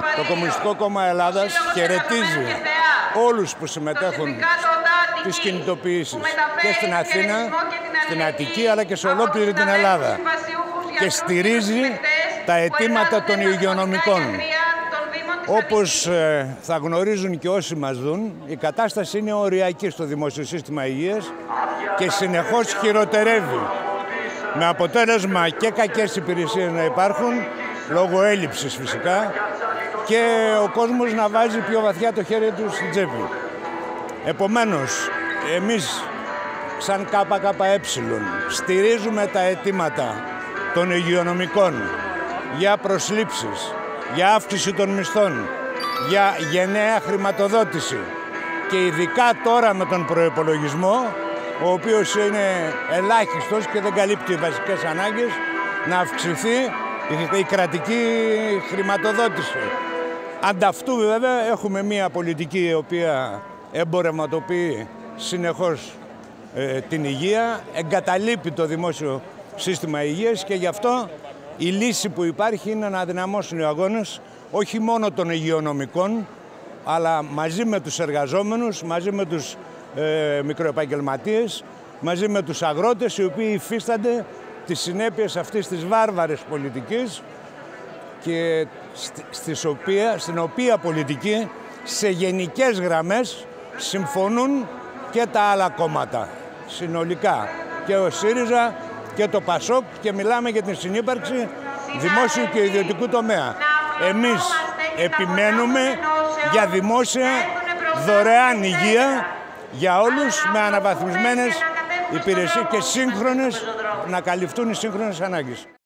Το Κομμουνιστικό Κόμμα Ελλάδας χαιρετίζει όλους που συμμετέχουν στις κινητοποιήσεις και στην Αθήνα, στην Αττική, αλλά και σε ολόκληρη την Ελλάδα και στηρίζει τα αιτήματα των υγειονομικών. Όπως θα γνωρίζουν και όσοι μας δουν, η κατάσταση είναι οριακή στο δημόσιο σύστημα υγείας και συνεχώς χειροτερεύει, με αποτέλεσμα και κακές υπηρεσίες να υπάρχουν, λόγω έλλειψης φυσικά, και ο κόσμος να βάζει πιο βαθιά το χέρι του στην τσέπη. Επομένως, εμείς σαν ΚΚΕ στηρίζουμε τα αιτήματα των υγειονομικών για προσλήψεις, για αύξηση των μισθών, για γενναία χρηματοδότηση και ειδικά τώρα με τον προϋπολογισμό, ο οποίος είναι ελάχιστος και δεν καλύπτει βασικές ανάγκες, να αυξηθεί η κρατική χρηματοδότηση. Ανταυτού βέβαια έχουμε μια πολιτική η οποία εμπορευματοποιεί συνεχώς την υγεία, εγκαταλείπει το δημόσιο σύστημα υγείας και γι' αυτό η λύση που υπάρχει είναι να δυναμώσουν οι αγώνες όχι μόνο των υγειονομικών, αλλά μαζί με τους εργαζόμενους, μαζί με τους μικροεπαγγελματίες, μαζί με τους αγρότες, οι οποίοι υφίστανται τις συνέπειες αυτής της βάρβαρης πολιτικής και στην οποία πολιτική σε γενικές γραμμές συμφωνούν και τα άλλα κόμματα συνολικά, και ο ΣΥΡΙΖΑ και το ΠΑΣΟΚ, και μιλάμε για την συνύπαρξη δημόσιου και ιδιωτικού τομέα. Εμείς επιμένουμε για δημόσια δωρεάν υγεία για όλους, με αναβαθμισμένες υπηρεσίες και σύγχρονες, να καλυφθούν οι σύγχρονες ανάγκες.